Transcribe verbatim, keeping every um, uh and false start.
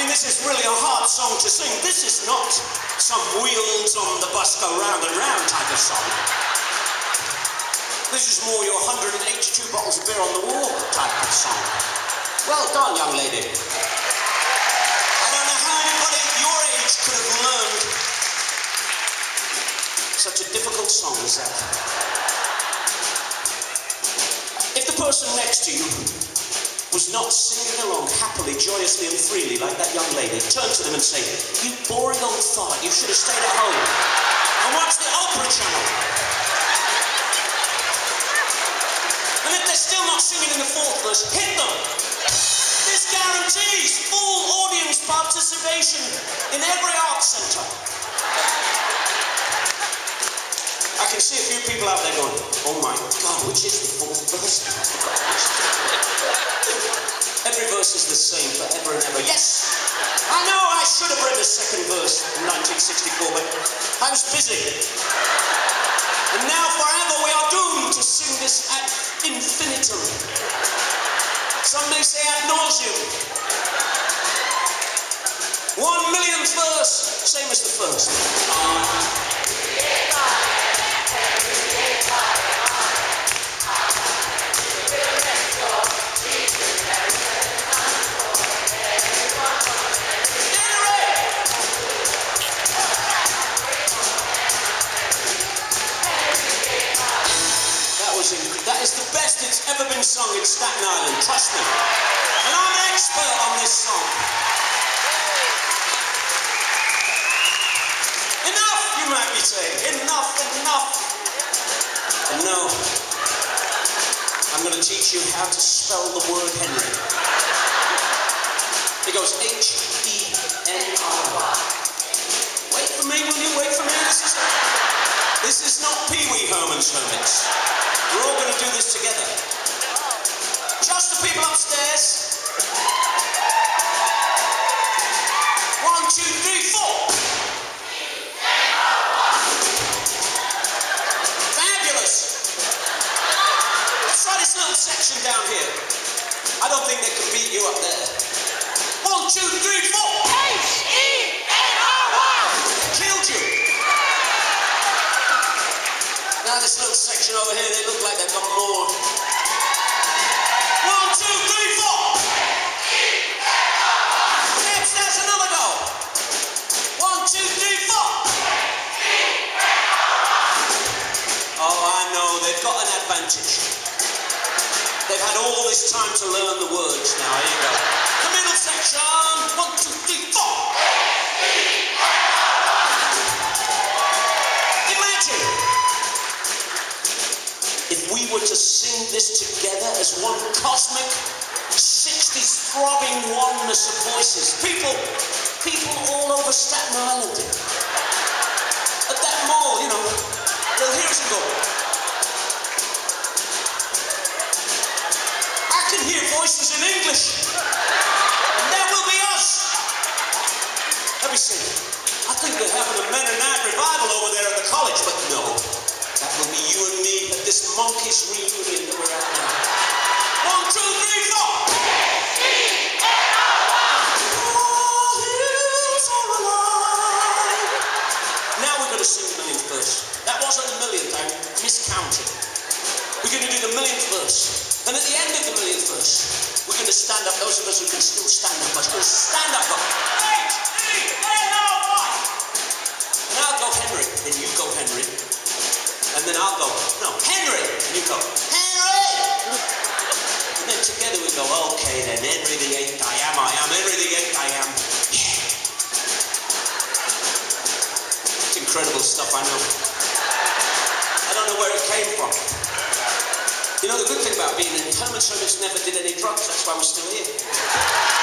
mean, this is really a hard song to sing. This is not some wheels on the bus go round and round type of song. This is more your one hundred eighty-two bottles of beer on the wall type of song. Well done, young lady. I don't know how anybody at your age could have learned such a difficult song as that. If the person next to you was not singing along happily, joyously and freely like that young lady, turn to them and say, "You boring old fart, you should have stayed at home and watched the Opera Channel." And if they're still not singing in the fourth verse, hit them. This guarantees full audience participation in every art centre. I can see a few people out there going, "Oh my God, which is the fourth verse?" Every verse is the same forever and ever. Yes, I know I should have read the second verse in nineteen sixty-four, but I was busy. And now forever we are doomed to sing this ad infinitum. Some may say ad nauseum. One millionth verse, same as the first. That is the best it's ever been sung in Staten Island, trust me. And I'm an expert on this song. Enough, you might be saying. Enough, enough. And no, I'm going to teach you how to spell the word Henry. It goes H E N R Y. Wait for me, will you? Wait for me. This is, this is not Pee Wee Herman's Hermits. We're all going to do this together. Just the people upstairs. One, two, three, four. Fabulous. Let's try this little section down here. I don't think they can beat you up there. One, two, three, four. H E N R Y. Killed you. Now this little section over here, they look like they've got more. One, two, three, four. Next, there's another go. One, two, three, four. Oh, I know, they've got an advantage. They've had all this time to learn the words. Now, here you go. The middle section. One, two, three, four. Imagine if we were to sing this together as one cosmic, sixties throbbing oneness of voices. People, people all over Staten Island. At that mall, you know, they'll hear us and go. I can hear voices in English. And that will be us. Let me see. I think they're having a Mennonite revival over there at the college, but no. That will be you and me at this monkish reunion that we're at now. One, two, three, four. H E N R Y. All hills are alive. Now we're going to sing the millionth verse. That wasn't the millionth, I miscounted. We're going to do the millionth verse. And at the end of the millionth verse, we're going to stand up. Those of us who can still stand up, we're going to stand up. Go, H E N R Y. And I'll go Henry, then you go Henry. And then I'll go, no, Henry! And you go, Henry! And then together we go, okay then, Henry the eighth I am, I am, Henry the eighth I am. Yeah. It's incredible stuff, I know. I don't know where it came from. You know, the good thing about being in Herman's Hermits never did any drugs, that's why we're still here.